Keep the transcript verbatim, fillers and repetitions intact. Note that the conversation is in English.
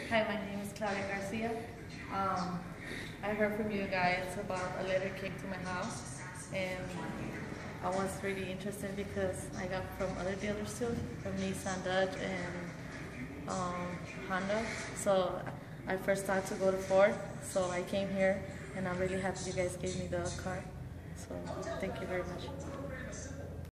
Hi, my name is Claudia Garcia. Um, I heard from you guys about a letter came to my house, and I was really interested because I got from other dealers too, from Nissan, Dodge, and um, Honda. So I first thought to go to Ford, so I came here, and I'm really happy you guys gave me the car. So thank you very much.